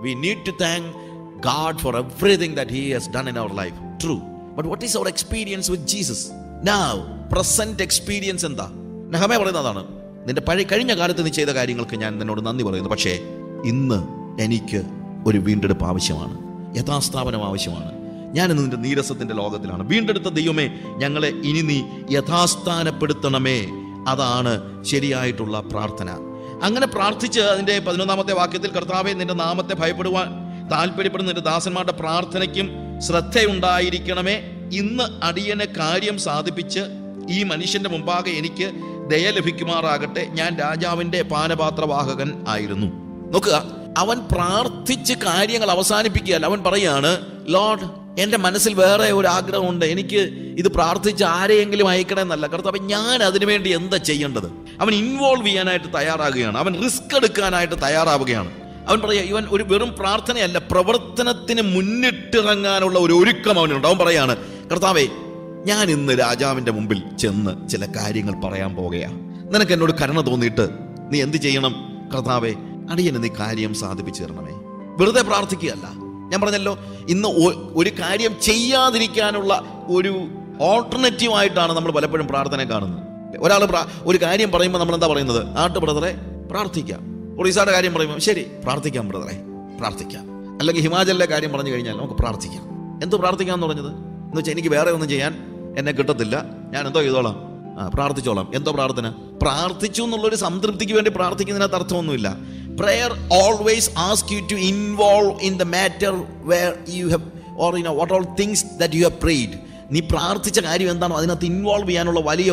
We need to thank God for everything that He has done in our life. True. But what is our experience with Jesus? Now, present experience എന്താ? നെഹമ്യാ പറയുന്നതാണ്, നിന്റെ കഴിഞ്ഞ കാലത്ത് നീ ചെയ്ത കാര്യങ്ങൾക്ക് ഞാൻ നിന്നോട് നന്ദി പറയുന്നു. പക്ഷേ ഇന്ന് എനിക്ക് ഒരു വീണ്ടെടുപ്പ് ആവശ്യമാണ്, യഥാസ്ഥാപനം ആവശ്യമാണ്. ഞാനിന്ന് നിന്റെ നീരസത്തിന്റെ ലോകത്തിലാണ്. വീണ്ടെടുത്ത ദൈവമേ, ഞങ്ങളെ ഇനി നീ യഥാസ്ഥാനപ്പെടുത്തണമേ. അതാണ് ശരിയായിട്ടുള്ള പ്രാർത്ഥന. അങ്ങനെ പ്രാർത്ഥിച്ച് അതിൻ്റെ 11-ാമത്തെ വാക്യത്തിൽ, കർത്താവേ, നിന്റെ നാമത്തെ ഭയപ്പെടുവാൻ താല്പര്യപ്പെടുന്ന നിന്റെ ദാസന്മാരുടെ പ്രാർത്ഥനയ്ക്കും ശ്രദ്ധയുണ്ടായിരിക്കണമേ. ഇന്ന് അടിയനെ കാര്യം സാധിപ്പിച്ച് ഈ മനുഷ്യന്റെ മുമ്പാകെ എനിക്ക് ദയ ലഭിക്കുമാറാകട്ടെ. ഞാൻ രാജാവിന്റെ പാനപാത്രവാഹകൻ ആയിരുന്നു. നോക്കുക, അവൻ പ്രാർത്ഥിച്ച് കാര്യങ്ങൾ അവസാനിപ്പിക്കുകയല്ല. അവൻ പറയാണ്, ലോർഡ്, എൻ്റെ മനസ്സിൽ വേറെ ഒരു ആഗ്രഹമുണ്ട്, എനിക്ക് ഇത് പ്രാർത്ഥിച്ച് ആരെയെങ്കിലും അയക്കണമെന്നല്ല. കർത്താവേ, ഞാൻ അതിനുവേണ്ടി എന്താ ചെയ്യേണ്ടത്? അവൻ ഇൻവോൾവ് ചെയ്യാനായിട്ട് തയ്യാറാകുകയാണ്. അവൻ റിസ്ക് എടുക്കാനായിട്ട് തയ്യാറാവുകയാണ്. അവൻ പറയുക, ഇവൻ ഒരു വെറും പ്രാർത്ഥനയല്ല, പ്രവർത്തനത്തിന് മുന്നിട്ടിറങ്ങാനുള്ള ഒരു ഒരുക്കം അവനുണ്ട്. അവൻ പറയാണ്, കർത്താവേ, ഞാൻ ഇന്ന് രാജാവിൻ്റെ മുമ്പിൽ ചെന്ന് ചില കാര്യങ്ങൾ പറയാൻ പോകുകയാണ്. നിനക്ക് എന്നോട് കരുണ തോന്നിയിട്ട് നീ എന്ത് ചെയ്യണം? കർത്താവേ, അടിയന് നീ കാര്യം സാധിപ്പിച്ചു തരണമേ. വെറുതെ പ്രാർത്ഥിക്കുകയല്ല. ഞാൻ പറഞ്ഞല്ലോ, ഇന്ന് ഒരു കാര്യം ചെയ്യാതിരിക്കാനുള്ള ഒരു ഓൾട്ടർനേറ്റീവായിട്ടാണ് നമ്മൾ പലപ്പോഴും പ്രാർത്ഥന കാണുന്നത്. ഒരാൾ ഒരു കാര്യം പറയുമ്പോൾ നമ്മൾ എന്താ പറയുന്നത്? ബ്രദറെ പ്രാർത്ഥിക്കാം. ഒറീസയുടെ കാര്യം പറയുമ്പോൾ ശരി, പ്രാർത്ഥിക്കാം ബ്രദറെ, പ്രാർത്ഥിക്കാം. അല്ലെങ്കിൽ ഹിമാചലിലെ കാര്യം പറഞ്ഞു കഴിഞ്ഞാൽ നമുക്ക് പ്രാർത്ഥിക്കാം. എന്തോ പ്രാർത്ഥിക്കാമെന്ന് പറഞ്ഞത് എന്ന് വെച്ചാൽ എനിക്ക് വേറെ ഒന്നും ചെയ്യാൻ എന്നെ കിട്ടത്തില്ല, ഞാൻ എന്തോ ചെയ്തോളാം, പ്രാർത്ഥിച്ചോളാം. എന്തോ പ്രാർത്ഥന? പ്രാർത്ഥിച്ചു എന്നുള്ളൊരു സംതൃപ്തിക്ക് വേണ്ടി പ്രാർത്ഥിക്കുന്നതിനകത്ത് അർത്ഥമൊന്നുമില്ല. Prayer always asks you to involve in the matter where you have, or what all things that you have prayed. നീ പ്രാർത്ഥിച്ച കാര്യം എന്താണോ അതിനകത്ത് ഇൻവോൾവ് ചെയ്യാനുള്ള വലിയ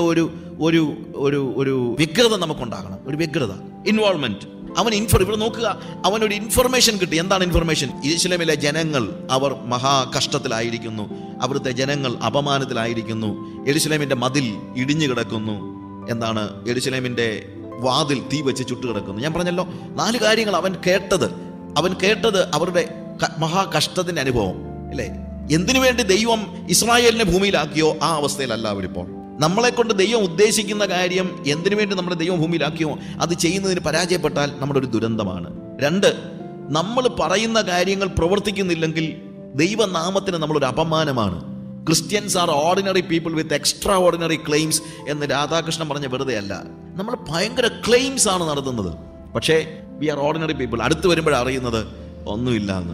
ഒരു വ്യഗ്രത നമുക്കുണ്ടാകണം. ഒരു വ്യഗ്രത, ഇൻവോൾവ്മെന്റ്. ഇവിടെ നോക്കുക, അവനൊരു ഇൻഫർമേഷൻ കിട്ടി. എന്താണ് ഇൻഫർമേഷൻ? യെരുശലേമിലെ ജനങ്ങൾ അവർ മഹാകഷ്ടത്തിലായിരിക്കുന്നു, അവിടുത്തെ ജനങ്ങൾ അപമാനത്തിലായിരിക്കുന്നു, യെരുശലേമിന്റെ മതിൽ ഇടിഞ്ഞു കിടക്കുന്നു, എന്താണ് യെരുശലേമിന്റെ വാതിൽ തീ വെച്ച് ചുട്ടുകിടക്കുന്നു. ഞാൻ പറഞ്ഞല്ലോ 4 കാര്യങ്ങൾ അവൻ കേട്ടത് അവരുടെ മഹാകഷ്ടത്തിന്റെ അനുഭവം അല്ലേ? എന്തിനു വേണ്ടി ദൈവം ഇസ്രായേലിനെ ഭൂമിയിലാക്കിയോ ആ അവസ്ഥയിലല്ല അവരിപ്പോൾ. നമ്മളെ കൊണ്ട് ദൈവം ഉദ്ദേശിക്കുന്ന കാര്യം എന്തിനു വേണ്ടി നമ്മുടെ ദൈവം ഭൂമിയിലാക്കിയോ അത് ചെയ്യുന്നതിന് പരാജയപ്പെട്ടാൽ നമ്മുടെ ഒരു ദുരന്തമാണ്. 2, നമ്മൾ പറയുന്ന കാര്യങ്ങൾ പ്രവർത്തിക്കുന്നില്ലെങ്കിൽ ദൈവനാമത്തിന് നമ്മളൊരു അപമാനമാണ്. Christians are ordinary people with extra ordinary claims എന്ന് രാധാകൃഷ്ണൻ പറഞ്ഞ വെറുതെ അല്ല. നമ്മൾ ഭയങ്കര ക്ലെയിംസ് ആണ് നടത്തുന്നത്, പക്ഷേ വി ആർ ഓർഡിനറി പീപ്പിൾ. അടുത്ത് വരുമ്പോഴാണ് അറിയുന്നത് ഒന്നുമില്ലാന്ന്.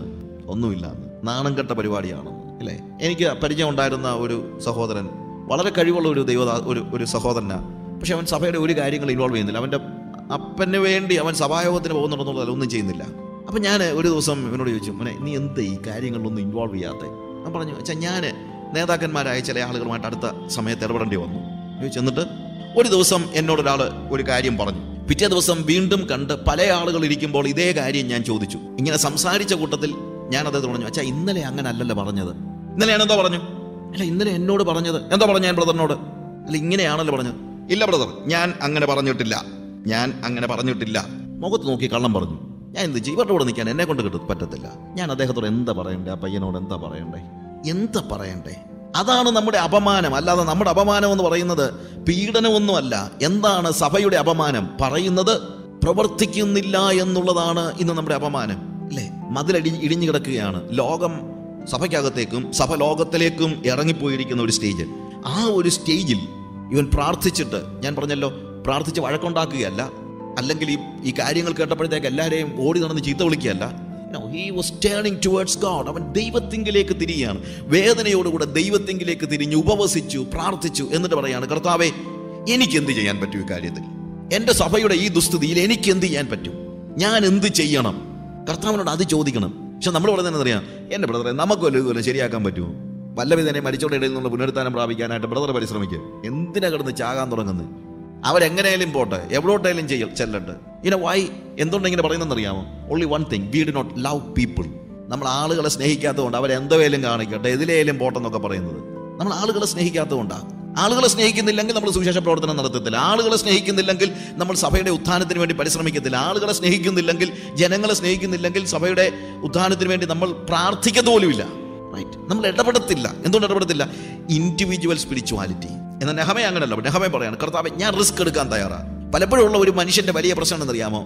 നാണം കെട്ട പരിപാടിയാണ് അല്ലേ? എനിക്ക് പരിചയം ഉണ്ടായിരുന്ന ഒരു സഹോദരൻ, വളരെ കഴിവുള്ള ഒരു സഹോദരനാണ്. പക്ഷെ അവൻ സഭയുടെ ഒരു കാര്യങ്ങൾ ഇൻവോൾവ് ചെയ്യുന്നില്ല. അവൻ്റെ അപ്പന് വേണ്ടി അവൻ സഭായോഗത്തിന് പോകുന്നുണ്ടെന്നുള്ളത് ഒന്നും ചെയ്യുന്നില്ല. അപ്പം ഞാൻ ഒരു ദിവസം ഇവനോട് ചോദിച്ചു, മോനെ, നീ എന്ത് ഈ കാര്യങ്ങളിലൊന്നും ഇൻവോൾവ് ചെയ്യാതെ? ഞാൻ പറഞ്ഞു, വെച്ചാൽ ഞാൻ നേതാക്കന്മാരായ ചില ആളുകളുമായിട്ട് അടുത്ത സമയത്ത് ഇടപെടേണ്ടി വന്നു. എന്നിട്ട് ഒരു ദിവസം എന്നോടൊരാൾ ഒരു കാര്യം പറഞ്ഞു. പിറ്റേ ദിവസം വീണ്ടും കണ്ട് പല ആളുകൾ ഇരിക്കുമ്പോൾ ഇതേ കാര്യം ഞാൻ ചോദിച്ചു. ഇങ്ങനെ സംസാരിച്ച കൂട്ടത്തിൽ ഞാൻ അദ്ദേഹത്തോട് പറഞ്ഞു, അച്ഛാ, ഇന്നലെ അങ്ങനെ അല്ലല്ലോ പറഞ്ഞത്. ഇന്നലെ ഞാൻ എന്തോ പറഞ്ഞു? അല്ല, ഇന്നലെ എന്നോട് പറഞ്ഞത് എന്തോ പറഞ്ഞു ഞാൻ ബ്രദറിനോട്? അല്ല, ഇങ്ങനെയാണല്ലോ പറഞ്ഞത്. ഇല്ല ബ്രദർ, ഞാൻ അങ്ങനെ പറഞ്ഞിട്ടില്ല. മുഖത്ത് നോക്കി കള്ളം പറഞ്ഞു. ഞാൻ എന്ത് ചെയ്യും? ഇവരുടെ കൂടെ നിൽക്കാൻ എന്നെ കൊണ്ട് പറ്റത്തില്ല. ഞാൻ അദ്ദേഹത്തോട് എന്താ പറയണ്ടേ? ആ പയ്യനോട് എന്താ പറയണ്ടേ? അതാണ് നമ്മുടെ അപമാനം. അല്ലാതെ നമ്മുടെ അപമാനം എന്ന് പറയുന്നത് പീഡനമൊന്നുമല്ല. എന്താണ് സഭയുടെ അപമാനം? പറയുന്നത് പ്രവർത്തിക്കുന്നില്ല എന്നുള്ളതാണ് ഇന്ന് നമ്മുടെ അപമാനം അല്ലേ? ഇടിഞ്ഞു കിടക്കുകയാണ്. ലോകം സഭയ്ക്കകത്തേക്കും സഭ ലോകത്തിലേക്കും ഇറങ്ങിപ്പോയിരിക്കുന്ന ഒരു സ്റ്റേജ്. ആ ഒരു സ്റ്റേജിൽ ഇവൻ പ്രാർത്ഥിച്ചിട്ട്, ഞാൻ പറഞ്ഞല്ലോ, പ്രാർത്ഥിച്ച് വഴക്കുണ്ടാക്കുകയല്ല, അല്ലെങ്കിൽ ഈ കാര്യങ്ങൾ കേട്ടപ്പോഴത്തേക്ക് എല്ലാവരെയും ഓടി നടന്ന് ചീത്ത വിളിക്കുകയല്ല. He was turning towards God. അവൻ ദൈവത്തിങ്കിലേക്ക് തിരിയുകയാണ്. വേദനയോടുകൂടെ ദൈവത്തിങ്കിലേക്ക് തിരിഞ്ഞ് ഉപവസിച്ചു, പ്രാർത്ഥിച്ചു. എന്നിട്ട് പറയാണ്, കർത്താവേ, എനിക്ക് എന്ത് ചെയ്യാൻ പറ്റും ഈ കാര്യത്തിൽ? എൻ്റെ സഭയുടെ ഈ ദുസ്ഥിതിയിൽ എനിക്ക് എന്ത് ചെയ്യാൻ പറ്റും? ഞാൻ എന്ത് ചെയ്യണം? കർത്താവിനോട് അത് ചോദിക്കണം. പക്ഷെ നമ്മൾ പറയുന്നത് അറിയാം, എൻ്റെ ബ്രദറെ, നമുക്ക് വല്ലതും ശരിയാക്കാൻ പറ്റുമോ? വല്ലവിധനെ മരിച്ചോടെ ഇടയിൽ നിന്നുള്ള പുനരുത്ഥാനം പ്രാപിക്കാനായിട്ട് ബ്രദർ പരിശ്രമിക്കുക. എന്തിനാ കിടന്ന് ചാകാൻ തുടങ്ങുന്നത്? അവരെങ്ങനെയാലും പോട്ടെ, എവിടോട്ടായാലും ചെല്ലട്ടെ. വൈ? എന്തുകൊണ്ട് ഇങ്ങനെ പറയുന്നതെന്നറിയാമോ? Only one thing, we do not love people. നമ്മൾ ആളുകളെ സ്നേഹിക്കാത്തതുകൊണ്ട് അവരെന്തോയാലും കാണിക്കട്ടെ, എതിലേലും പോട്ടെന്നൊക്കെ പറയുന്നത്. നമ്മൾ ആളുകളെ സ്നേഹിക്കാത്തതുകൊണ്ടാണ്. ആളുകളെ സ്നേഹിക്കുന്നില്ലെങ്കിൽ നമ്മൾ സുവിശേഷ പ്രവർത്തനം നടത്തത്തില്ല. ആളുകളെ സ്നേഹിക്കുന്നില്ലെങ്കിൽ നമ്മൾ സഭയുടെ ഉത്ഥാനത്തിന് വേണ്ടി പരിശ്രമിക്കത്തില്ല. ആളുകളെ സ്നേഹിക്കുന്നില്ലെങ്കിൽ, ജനങ്ങളെ സ്നേഹിക്കുന്നില്ലെങ്കിൽ സഭയുടെ ഉത്ഥാനത്തിന് വേണ്ടി നമ്മൾ പ്രാർത്ഥിക്കത്ത് പോലുമില്ല. റൈറ്റ്? നമ്മൾ ഇടപെടത്തില്ല. എന്തുകൊണ്ട് ഇടപെടത്തില്ല? Individual spirituality. എന്നാൽ നെഹമ്യാ അങ്ങനെയല്ല. നെഹമ്യാ പറയാണ്, കർത്താവേ, ഞാൻ റിസ്ക് എടുക്കാൻ തയ്യാറാണ്. പലപ്പോഴും ഉള്ള ഒരു മനുഷ്യന്റെ വലിയ പ്രശ്നം എന്നറിയാമോ?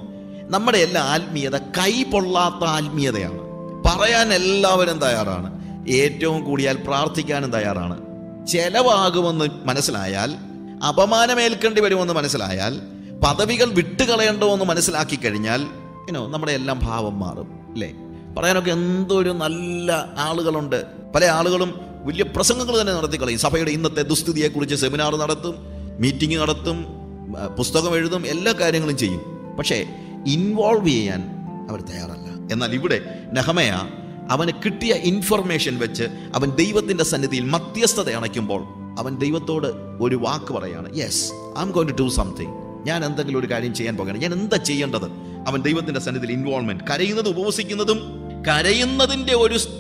നമ്മുടെ എല്ലാ ആത്മീയത കൈ പൊള്ളാത്ത ആത്മീയതയാണ്. പറയാൻ എല്ലാവരും തയ്യാറാണ്, ഏറ്റവും കൂടിയാൽ പ്രാർത്ഥിക്കാനും തയ്യാറാണ്. ചെലവാകുമെന്ന് മനസ്സിലായാൽ, അപമാനമേൽക്കേണ്ടി വരുമെന്ന് മനസ്സിലായാൽ, പദവികൾ വിട്ടുകളയേണ്ടോ എന്ന് മനസ്സിലാക്കി കഴിഞ്ഞാൽ നമ്മുടെ എല്ലാം ഭാവം മാറും, അല്ലേ? പറയാനൊക്കെ എന്തൊരു നല്ല ആളുകളുണ്ട്. പല ആളുകളും വലിയ പ്രസംഗങ്ങൾ തന്നെ നടത്തിക്കളയും. സഭയുടെ ഇന്നത്തെ ദുസ്ഥിതിയെക്കുറിച്ച് സെമിനാർ നടത്തും, മീറ്റിംഗ് നടത്തും, പുസ്തകം എഴുതും, എല്ലാ കാര്യങ്ങളും ചെയ്യും. പക്ഷേ ഇൻവോൾവ് ചെയ്യാൻ അവർ തയ്യാറല്ല. എന്നാൽ ഇവിടെ നെഹെമ്യാ അവന് കിട്ടിയ ഇൻഫർമേഷൻ വെച്ച് അവൻ ദൈവത്തിന്റെ സന്നിധിയിൽ മധ്യസ്ഥത അണയ്ക്കുമ്പോൾ അവൻ ദൈവത്തോട് ഒരു വാക്ക് പറയാണ്, yes, I am going to do something. ഞാൻ എന്തെങ്കിലും ഒരു കാര്യം ചെയ്യാൻ പോകുകയാണ്. ഞാൻ എന്താ ചെയ്യേണ്ടത്? അവൻ ദൈവത്തിന്റെ സന്നിധിയിൽ ഇൻവോൾവ്മെന്റ്, കരയുന്നതും ഉപവസിക്കുന്നതും കരയുന്നതിന്റെ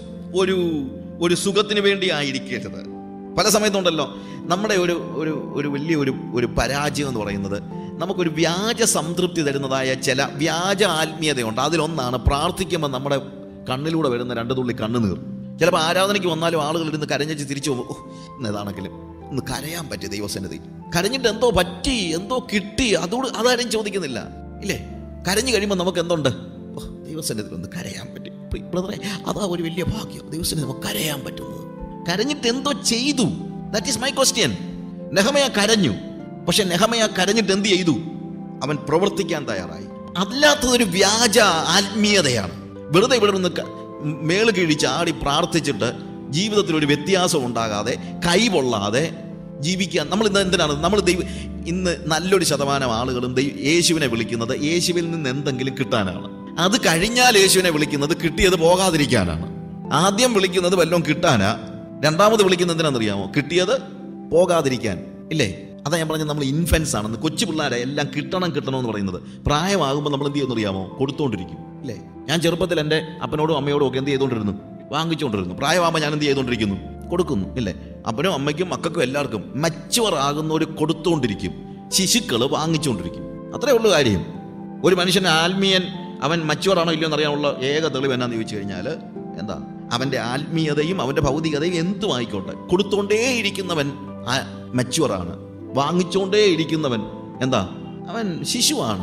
ഒരു സുഖത്തിന് വേണ്ടി ആയിരിക്കരുത്. പല സമയത്തുണ്ടല്ലോ നമ്മുടെ ഒരു വലിയ ഒരു പരാജയം എന്ന് പറയുന്നത്, നമുക്കൊരു വ്യാജ സംതൃപ്തി തരുന്നതായ ചില വ്യാജ ആത്മീയതയുണ്ട്. അതിലൊന്നാണ് പ്രാർത്ഥിക്കുമ്പോൾ നമ്മുടെ കണ്ണിലൂടെ വരുന്ന 2 തുള്ളി കണ്ണുനീർ. ചിലപ്പോൾ ആരാധനയ്ക്ക് വന്നാലും ആളുകൾ ഇരുന്ന് കരഞ്ഞ് തിരിച്ചു പോകും. ഏതാണെങ്കിലും ഒന്ന് കരയാൻ പറ്റി ദൈവസന്നിധി. കരഞ്ഞിട്ട് എന്തോ പറ്റി, എന്തോ കിട്ടി, അതാരും ചോദിക്കുന്നില്ല, ഇല്ലേ? കരഞ്ഞു കഴിയുമ്പോൾ നമുക്ക് എന്തുണ്ട്? ദൈവസന്നിധിയിൽ ഒന്ന് കരയാൻ പറ്റി. ബ്രദറെ, അതാ ഒരു വലിയ ഭാഗ്യം, ദൈവസന്നിധി നമുക്ക് കരയാൻ പറ്റുന്നത്. കരഞ്ഞിട്ട് എന്തോ ചെയ്തു? That is my question. Nehemiah കരഞ്ഞു, പക്ഷെ നെഹെമ്യാ കരഞ്ഞിട്ട് എന്ത് ചെയ്തു? അവൻ പ്രവർത്തിക്കാൻ തയ്യാറായി. അല്ലാത്തതൊരു വ്യാജ ആത്മീയതയാണ്. വെറുതെ ഇവിടെ നിന്ന് മേള് കീഴിച്ച് ആടി പ്രാർത്ഥിച്ചിട്ട് ജീവിതത്തിൽ ഒരു വ്യത്യാസം ഉണ്ടാകാതെ, കൈപൊള്ളാതെ ജീവിക്കാൻ നമ്മൾ ഇന്ന് എന്തിനാണ് ഇന്ന് നല്ലൊരു ശതമാനം ആളുകളും യേശുവിനെ വിളിക്കുന്നത് യേശുവിൽ നിന്ന് എന്തെങ്കിലും കിട്ടാനാണ്. അത് കഴിഞ്ഞാൽ യേശുവിനെ വിളിക്കുന്നത് കിട്ടിയത് പോകാതിരിക്കാനാണ്. ആദ്യം വിളിക്കുന്നത് വല്ലതും കിട്ടാനാ, രണ്ടാമത് വിളിക്കുന്നത് എന്തിനാണെന്നറിയാമോ? കിട്ടിയത് പോകാതിരിക്കാൻ, ഇല്ലേ? അതാ ഞാൻ പറഞ്ഞത്, നമ്മൾ ഇൻഫൻസ് ആണെന്ന്. കൊച്ചു പിള്ളേരെ എല്ലാം കിട്ടണമെന്ന് പറയുന്നത്. പ്രായമാകുമ്പോൾ നമ്മൾ എന്ത് ചെയ്യുമെന്നറിയാമോ? കൊടുത്തോണ്ടിരിക്കും, ഇല്ലേ? ഞാൻ ചെറുപ്പത്തിൽ എൻ്റെ അപ്പനോടും അമ്മയോടും ഒക്കെ എന്ത് ചെയ്തുകൊണ്ടിരുന്നു? വാങ്ങിച്ചുകൊണ്ടിരുന്നു. പ്രായമാകുമ്പോൾ ഞാൻ എന്ത് ചെയ്തുകൊണ്ടിരിക്കുന്നു? കൊടുക്കുന്നു, ഇല്ലേ? അപ്പനും അമ്മയ്ക്കും മക്കൾക്കും എല്ലാവർക്കും മച്ചുവർ ആകുന്നവർ കൊടുത്തുകൊണ്ടിരിക്കും, ശിശുക്കൾ വാങ്ങിച്ചുകൊണ്ടിരിക്കും. അത്രേ ഉള്ളൂ കാര്യം. ഒരു മനുഷ്യൻ്റെ ആത്മീയൻ അവൻ മച്ചുവറാണോ ഇല്ലയോ എന്നറിയാനുള്ള ഏക തെളിവ് എന്നാന്ന് ചോദിച്ചു കഴിഞ്ഞാൽ എന്താ? അവൻ്റെ ആത്മീയതയും അവൻ്റെ ഭൗതികതയും എന്തും ആയിക്കോട്ടെ, കൊടുത്തുകൊണ്ടേയിരിക്കുന്നവൻ മച്ചുവറാണ്. വാങ്ങിച്ചുകൊണ്ടേ ഇരിക്കുന്നവൻ എന്താ? അവൻ ശിശുവാണ്.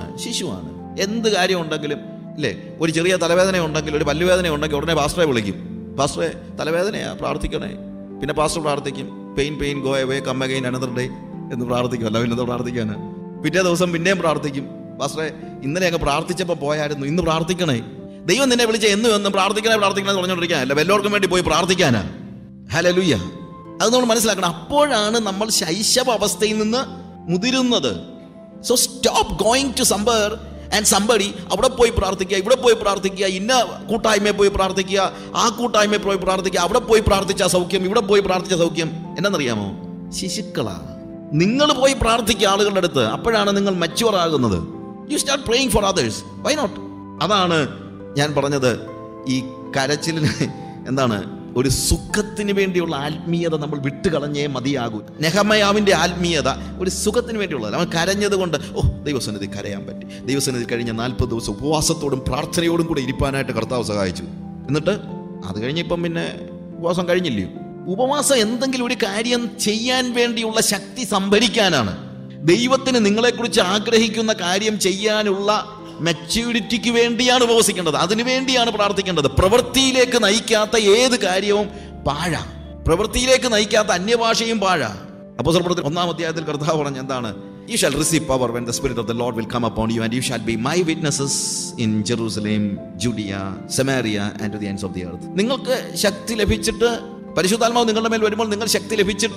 എന്ത് കാര്യം ഉണ്ടെങ്കിലും, ഇല്ലേ? ഒരു ചെറിയ തലവേദന ഉണ്ടെങ്കിൽ, ഒരു പല്ലുവേദന ഉണ്ടെങ്കിൽ ഉടനെ പാസ്റ്ററെ വിളിക്കും. പാസ്റ്ററെ, തലവേദനയാ, പ്രാർത്ഥിക്കണേ. പിന്നെ പാസ്റ്റർ പ്രാർത്ഥിക്കും, pain go away come again another day എന്ന് പ്രാർത്ഥിക്കുമല്ലോ. പിന്നെന്താ പ്രാർത്ഥിക്കാൻ? പിറ്റേ ദിവസം പിന്നെയും പ്രാർത്ഥിക്കും. പാസ്റ്ററെ, ഇന്നലെയൊക്കെ പ്രാർത്ഥിച്ചപ്പോൾ പോയായിരുന്നു, ഇന്ന് പ്രാർത്ഥിക്കണേ. ദൈവം നിന്നെ വിളിച്ച എന്നും പ്രാർത്ഥിക്കണേ എന്ന് പറഞ്ഞുകൊണ്ടിരിക്കാനല്ല, എല്ലാവർക്കും വേണ്ടി പോയി പ്രാർത്ഥിക്കാനാ. ഹല്ലേലൂയ. അത് നമ്മൾ മനസ്സിലാക്കണം. അപ്പോഴാണ് നമ്മൾ ശൈശവ അവസ്ഥയിൽ നിന്ന് മുതിരുന്നത്. So stop going to somebody and somebody. അവിടെ പോയി പ്രാർത്ഥിക്കുക, ഇവിടെ പോയി പ്രാർത്ഥിക്കുക, ഇന്ന കൂട്ടായ്മയിൽ പോയി പ്രാർത്ഥിക്കുക, ആ കൂട്ടായ്മയിൽ പോയി പ്രാർത്ഥിക്കുക, അവിടെ പോയി പ്രാർത്ഥിച്ച സൗഖ്യം, ഇവിടെ പോയി പ്രാർത്ഥിച്ച സൗഖ്യം. എന്നറിയാമോ? ശിശുക്കളാ. നിങ്ങൾ പോയി പ്രാർത്ഥിക്കുക ആളുകളുടെ അടുത്ത്. അപ്പോഴാണ് നിങ്ങൾ മച്ചുവർ ആകുന്നത്. You start praying for others. Why not? അതാണ് ഞാൻ പറഞ്ഞത്. ഈ കരച്ചിലിന് എന്താണ്? ഒരു സുഖത്തിന് വേണ്ടിയുള്ള ആത്മീയത നമ്മൾ വിട്ടുകളഞ്ഞേ മതിയാകൂ. നെഹെമ്യാവിന്റെ ആത്മീയത ഒരു സുഖത്തിന് വേണ്ടിയുള്ളത്. അവൻ കരഞ്ഞത് കൊണ്ട് ദൈവസന്നിധി കരയാൻ പറ്റി. ദൈവസന്നിധി കഴിഞ്ഞ 40 ദിവസം ഉപവാസത്തോടും പ്രാർത്ഥനയോടും കൂടെ ഇരിപ്പാനായിട്ട് കർത്താവ് സഹായിച്ചു. എന്നിട്ട് അത് കഴിഞ്ഞിപ്പം പിന്നെ ഉപവാസം കഴിഞ്ഞില്ലയോ? ഉപവാസം എന്തെങ്കിലും ഒരു കാര്യം ചെയ്യാൻ വേണ്ടിയുള്ള ശക്തി സംഭരിക്കാനാണ്. ദൈവത്തിന് നിങ്ങളെക്കുറിച്ച് ആഗ്രഹിക്കുന്ന കാര്യം ചെയ്യാനുള്ള മെച്യൂരിറ്റിക്ക് വേണ്ടിയാണ് ഉപവസിക്കേണ്ടത്. അതിനു വേണ്ടിയാണ് പ്രാർത്ഥിക്കേണ്ടത്. പ്രവൃത്തിയിലേക്ക് നയിക്കാത്ത ഏത് കാര്യവും പാഴാ. പ്രവൃത്തിയിലേക്ക് നയിക്കാത്ത അന്യഭാഷയും പാഴാ. അപ്പോസ്തലപ്രവൃത്തി 1-ാം അധ്യായത്തിൽ കർത്താവ് പറഞ്ഞ എന്താണ്? You shall receive power when the Spirit of the Lord will come upon you, and you shall be my witnesses in Jerusalem, Judea, Samaria, and to the ends of the earth. നിങ്ങൾക്ക് ശക്തി ലഭിച്ചിട്ട്, പരിശുദ്ധാത്മാവ് നിങ്ങളുടെ മേൽ വരുമ്പോൾ നിങ്ങൾ ശക്തി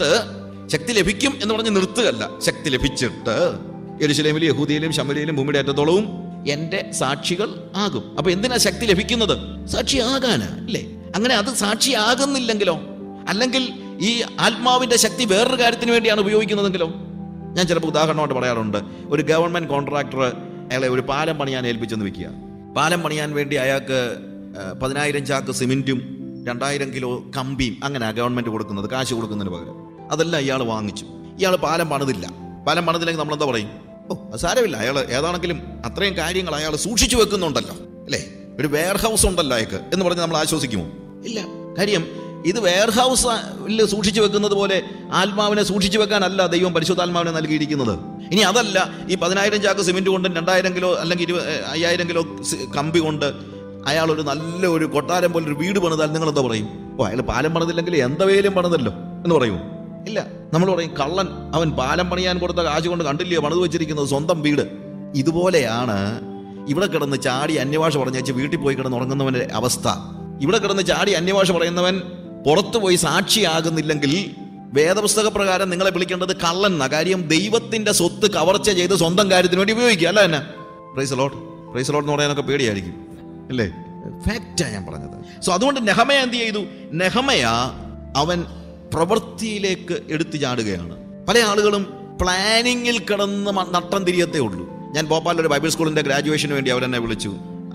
ലഭിക്കും എന്ന് പറഞ്ഞ് നിർത്തുകയല്ല. ശക്തി ലഭിച്ചിട്ട് യെരൂശലേമിലും യഹൂദയിലും ശമര്യയിലും ഭൂമിയുടെ അറ്റത്തോളവും എന്റെ സാക്ഷികൾ ആകും. അപ്പൊ എന്തിനാ ശക്തി ലഭിക്കുന്നത്? സാക്ഷിയാകാനാ, അല്ലേ? അങ്ങനെ അത് സാക്ഷിയാകുന്നില്ലെങ്കിലോ, അല്ലെങ്കിൽ ഈ ആത്മാവിന്റെ ശക്തി വേറൊരു കാര്യത്തിന് വേണ്ടിയാണ് ഉപയോഗിക്കുന്നതെങ്കിലോ? ഞാൻ ചിലപ്പോൾ ഉദാഹരണമായിട്ട് പറയാറുണ്ട്. ഒരു ഗവൺമെന്റ് കോൺട്രാക്ടർ അയാളെ ഒരു പാലം പണിയാൻ ഏൽപ്പിച്ചെന്ന് വെക്കുക. പാലം പണിയാൻ വേണ്ടി അയാൾക്ക് 10,000 ചാക്ക് സിമെന്റും 2,000 കിലോ കമ്പിയും അങ്ങനെ ഗവൺമെന്റ് കൊടുക്കുന്നത്, കാശ് കൊടുക്കുന്നതിന് പകരം. അതെല്ലാം ഇയാൾ വാങ്ങിച്ചു. ഇയാൾ പാലം പണിതില്ല. പാലം പണിതില്ലെങ്കിൽ നമ്മളെന്താ പറയും? അത് സാരമില്ല, അയാൾ ഏതാണെങ്കിലും അത്രയും കാര്യങ്ങൾ അയാൾ സൂക്ഷിച്ചു വെക്കുന്നുണ്ടല്ലോ, അല്ലേ? ഒരു വെയർ ഹൗസ് ഉണ്ടല്ലോ അയാൾക്ക് എന്ന് പറഞ്ഞ് നമ്മൾ ആശ്വസിക്കുമോ? ഇല്ല. കാര്യം ഇത് വെയർ ഹൗസിൽ സൂക്ഷിച്ചു വെക്കുന്നത് പോലെ ആത്മാവിനെ സൂക്ഷിച്ചു വെക്കാനല്ല ദൈവം പരിശുദ്ധാത്മാവിനെ നൽകിയിരിക്കുന്നത്. ഇനി അതല്ല, ഈ 10,000 ചാക്ക് സിമെന്റ് കൊണ്ട് 2,000 കിലോ അല്ലെങ്കിൽ 5,000 കിലോ കമ്പി കൊണ്ട് അയാൾ ഒരു നല്ല ഒരു കൊട്ടാരം പോലെ ഒരു വീട് പണിതാൽ നിങ്ങൾ എന്താ പറയും? ഓ, അയാൾ പാലം പണിതില്ലെങ്കിൽ എന്തെങ്കിലും പണിതല്ലോ എന്ന് പറയുമോ? ഇല്ല. നമ്മൾ പറയും കള്ളൻ, അവൻ പാലം പണിയാൻ കൊടുത്ത കാശ് കൊണ്ട് കണ്ടില്ലയോ പണിത് വെച്ചിരിക്കുന്നത് സ്വന്തം വീട്. ഇതുപോലെയാണ് ഇവിടെ കിടന്ന് ചാടി അന്യഭാഷ പറഞ്ഞേച്ച് വീട്ടിൽ പോയി കിടന്ന് ഉറങ്ങുന്നവന്റെ അവസ്ഥ. ഇവിടെ കിടന്ന് ചാടി അന്യഭാഷ പറയുന്നവൻ പുറത്തു പോയി സാക്ഷിയാകുന്നില്ലെങ്കിൽ വേദപുസ്തക പ്രകാരം നിങ്ങളെ വിളിക്കേണ്ടത് കള്ളൻ എന്ന. കാര്യം ദൈവത്തിന്റെ സ്വത്ത് കവർച്ച ചെയ്ത് സ്വന്തം കാര്യത്തിന് വേണ്ടി ഉപയോഗിക്കുക, അല്ല തന്നെ. പ്രൈസ് ലോർഡ്, പ്രൈസ് ലോർഡ് എന്ന് പറയാനൊക്കെ പേടിയായിരിക്കും അല്ലേ? ഫാക്റ്റാ ഞാൻ പറഞ്ഞത്. സോ അതുകൊണ്ട് നെഹമയ എന്ത് ചെയ്തു? നെഹമയ അവൻ പ്രവൃത്തിയിലേക്ക് എടുത്തു ചാടുകയാണ്. പല ആളുകളും പ്ലാനിങ്ങിൽ കിടന്ന് നട്ടം തിരിയത്തേ ഉള്ളൂ. ഞാൻ ഭോപ്പാലിൽ ഒരു ബൈബിൾ സ്കൂളിന്റെ ഗ്രാജുവേഷന് വേണ്ടി അവരെന്നെ വിളിച്ചു.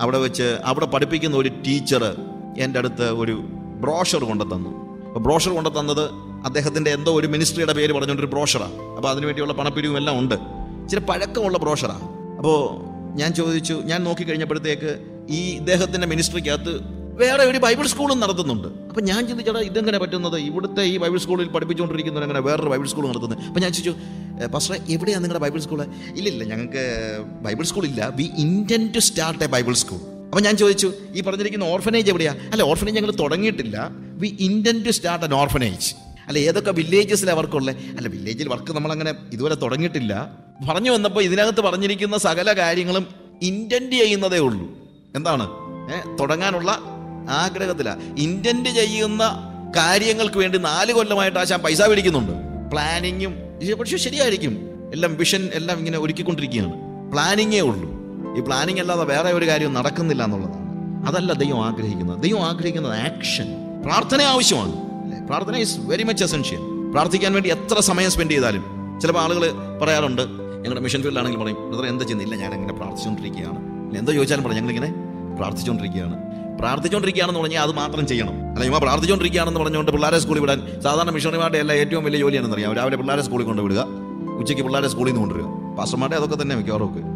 അവിടെ പഠിപ്പിക്കുന്ന ഒരു ടീച്ചർ എൻ്റെ അടുത്ത് ഒരു ബ്രോഷർ കൊണ്ടു തന്നു. അപ്പോൾ ബ്രോഷർ കൊണ്ടു തന്നത് അദ്ദേഹത്തിൻ്റെ എന്തോ ഒരു മിനിസ്ട്രിയുടെ പേര് പറഞ്ഞുകൊണ്ടൊരു ബ്രോഷറാണ്. അപ്പോൾ അതിനുവേണ്ടിയുള്ള പണപ്പിരിവും എല്ലാം ഉണ്ട്. ഇച്ചിരി പഴക്കമുള്ള ബ്രോഷറാണ്. അപ്പോൾ ഞാൻ ചോദിച്ചു, ഞാൻ നോക്കിക്കഴിഞ്ഞപ്പോഴത്തേക്ക് ഈ ഇദ്ദേഹത്തിൻ്റെ മിനിസ്ട്രിക്കകത്ത് വേറെ ഒരു ബൈബിൾ സ്കൂളും നടത്തുന്നുണ്ട്. അപ്പം ഞാൻ ചിന്തിച്ചാൽ ഇതെങ്ങനെ പറ്റുന്നത്? ഇവിടുത്തെ ഈ ബൈബിൾ സ്കൂളിൽ പഠിപ്പിച്ചുകൊണ്ടിരിക്കുന്നവരെങ്ങനെ വേറൊരു ബൈബിൾ സ്കൂൾ നടത്തുന്നത്? അപ്പം ഞാൻ ചോദിച്ചു, പാസ്റ്ററെ എവിടെയാണ് നിങ്ങളുടെ ബൈബിൾ സ്കൂള്? ഇല്ലില്ല, ഞങ്ങൾക്ക് ബൈബിൾ സ്കൂളില്ല, we intend to start a Bible school. അപ്പം ഞാൻ ചോദിച്ചു, ഈ പറഞ്ഞിരിക്കുന്ന ഓർഫനേജ് എവിടെയാ? അല്ല, ഓർഫനേജ് ഞങ്ങൾ തുടങ്ങിയിട്ടില്ല, we intend to start an orphanage. അല്ല, ഏതൊക്കെ വില്ലേജസിലാണ് വർക്കുള്ളത്? അല്ല, വില്ലേജിൽ വർക്ക് നമ്മളങ്ങനെ ഇതുവരെ തുടങ്ങിയിട്ടില്ല. പറഞ്ഞു വന്നപ്പോൾ ഇതിനകത്ത് പറഞ്ഞിരിക്കുന്ന സകല കാര്യങ്ങളും ഇൻറ്റൻഡ് ചെയ്യുന്നതേ ഉള്ളൂ. എന്താണ്? തുടങ്ങാനുള്ള ആഗ്രഹത്തിലാണ്. ഇൻറ്റൻഡ് ചെയ്യുന്ന കാര്യങ്ങൾക്ക് വേണ്ടി 4 കൊല്ലമായിട്ട് ആശാൻ പൈസ മേടിക്കുന്നുണ്ട്. പ്ലാനിങ്ങും പക്ഷെ ശരിയായിരിക്കും, എല്ലാം വിഷൻ എല്ലാം ഇങ്ങനെ ഒരുക്കിക്കൊണ്ടിരിക്കുകയാണ്. പ്ലാനിങ്ങേ ഉള്ളൂ. ഈ പ്ലാനിങ് അല്ലാതെ വേറെ ഒരു കാര്യവും നടക്കുന്നില്ല എന്നുള്ളതാണ്. അതല്ല ദൈവം ആഗ്രഹിക്കുന്നത്. ദൈവം ആഗ്രഹിക്കുന്നത് ആക്ഷൻ. പ്രാർത്ഥന ആവശ്യമാണ്. പ്രാർത്ഥന ഈസ് വെരി മച്ച് എസെൻഷ്യൽ. പ്രാർത്ഥിക്കാൻ വേണ്ടി എത്ര സമയം സ്പെൻഡ് ചെയ്താലും. ചിലപ്പോൾ ആളുകൾ പറയാറുണ്ട്, ഞങ്ങളുടെ മിഷൻ ഫീൽഡിലാണെങ്കിൽ പറയും, ബ്രദർ എന്താ ചെയ്യുന്നില്ല, ഞാനിങ്ങനെ പ്രാർത്ഥിച്ചുകൊണ്ടിരിക്കുകയാണ്. എന്തോ ചോദിച്ചാലും പറയും, ഞങ്ങളിങ്ങനെ പ്രാർത്ഥിച്ചുകൊണ്ടിരിക്കുകയാണ്. പ്രാർത്ഥിച്ചുകൊണ്ടിരിക്കുകയാണെന്ന് പറഞ്ഞാൽ അത് മാത്രം ചെയ്യണം. അല്ല, ഇവ പ്രാർത്ഥിച്ചുകൊണ്ടിരിക്കുകയാണെന്ന് പറഞ്ഞുകൊണ്ട് പിള്ളേരെ സ്കൂളിൽ വിടാൻ സാധാരണ മിഷണറിമാരുടെ എല്ലാം ഏറ്റവും വലിയ ജോലിയാണെന്ന് അറിയാം. രാവിലെ പിള്ളേരെ സ്കൂളിൽ കൊണ്ടുവിടുക, ഉച്ചയ്ക്ക് പിള്ളേരെ സ്കൂളിൽ നിന്ന് കൊണ്ടുവരിക. പാസ്റ്റർമാരുടെ അതൊക്കെ തന്നെ മിക്കവാറും ഒക്കെ.